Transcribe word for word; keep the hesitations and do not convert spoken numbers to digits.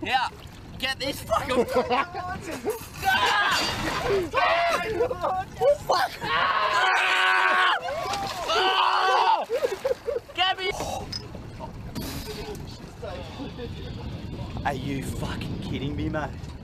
Yeah, get this fucking. Ah! Oh, fuck! Ah! Ah! Get me! Are you fucking kidding me, mate?